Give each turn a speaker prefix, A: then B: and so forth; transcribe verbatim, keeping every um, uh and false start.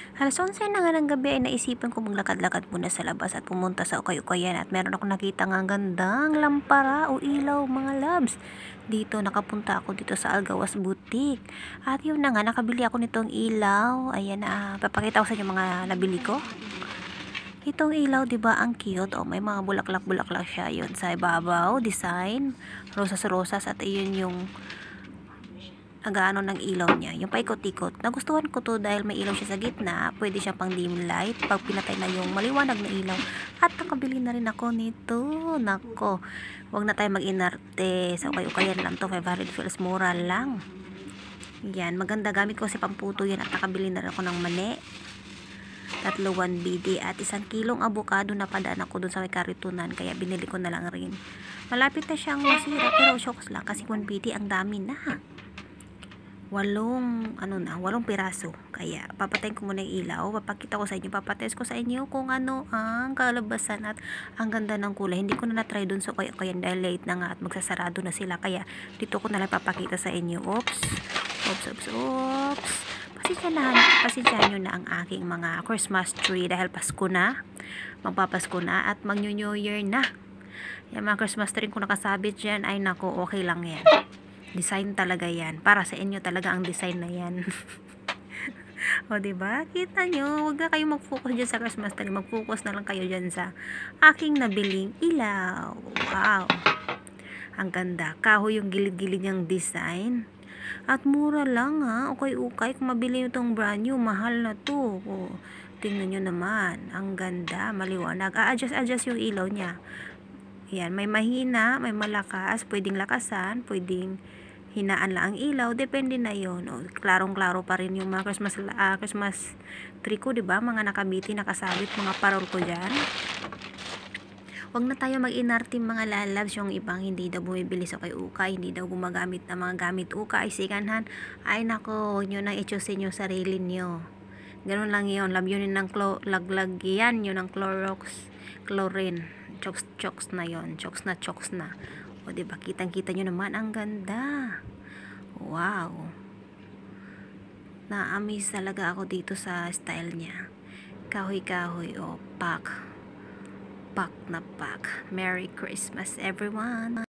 A: Alas onse na nga ng gabi ay naisipan ko maglakad-lakad muna sa labas at pumunta sa ukay-ukayan at meron ako nakita nga gandang lampara o ilaw mga labs. Dito nakapunta ako dito sa Algawas Boutique. At yun na nga, nakabili ako nitong ilaw. Ayan na, papakita ko sa inyo mga nabili ko. Itong ilaw, 'di ba, ang cute. Oh, may mga bulaklak-bulaklak siya 'yon sa ibabaw, design, rosas-rosas at iyon yung agaano ng ilaw niya, yung paikot-ikot. Nagustuhan ko to dahil may ilaw siya sa gitna, pwede siya pang dim light pag pinatay na yung maliwanag na ilaw. At nakabili na rin ako nito. Nako, wag na tayo mag-inarte. Sa ukay-ukayan lang to, five hundred feels mura lang. Yan, maganda, gamit ko si pamputo yan. At nakabili na rin ako ng mani, tatlo one B D at isang kilong avocado na padaan ako dun sa may karitunan, kaya binili ko na lang rin. Malapit na siyang masira pero shocks lang kasi one B D ang dami na. Walong ano na, walong piraso. Kaya papatayin ko muna yung ilaw, papakita ko sa inyo, papatest ko sa inyo kung ano ang kalabasan at ang ganda ng kulay. Hindi ko na na-try dun sa kaya kaya dahil late na nga at magsasarado na sila, kaya dito ko na lang papakita sa inyo. Oops. Oops, oops, oops. Pasensyahan, pasensyahan nyo na ang aking mga Christmas tree dahil Pasko na, magpapasko na at mag-New Year na. Yung mga Christmas tree kung nakasabit dyan, ay nako, okay lang yan. Design talaga yan. Para sa inyo talaga ang design na yan. O, diba? Kita nyo, huwag na kayo mag-focus dyan sa Christmas tree. Mag-focus na lang kayo dyan sa aking nabiling ilaw. Wow! Ang ganda. Kahoy yung gilid-gilid niyang design. At mura lang ha. Okay-okay. Kung mabili nyo itong brand new, mahal na to. O, tingnan nyo naman. Ang ganda. Maliwanag. A-adjust-adjust yung ilaw niya. Yan. May mahina, may malakas. Pwedeng lakasan. Pwedeng hinaan lang ang ilaw. Depende na yun. O, klarong-klaro pa rin yung mga Christmas, uh, Christmas tree ko. Diba? Mga nakabiti, nakasabit. Mga parol ko dyan. Huwag na tayo mag-inarte mga lalabs, yung ibang hindi daw bumibili sa kay ukay, hindi daw gumagamit ng mga gamit ukay, sikanhan. Ay nako, huwag nyo nang i-choose yung sarili nyo. Ganun lang yun, labyunin ng laglagyan yun ng Clorox, chlorine, chokes, chokes na yun, chokes na, chokes na. O diba, kitang-kita nyo naman, ang ganda. Wow. Na-amaze talaga ako dito sa style niya. Kahoy-kahoy, o pak. Pak na pak. Merry Christmas everyone!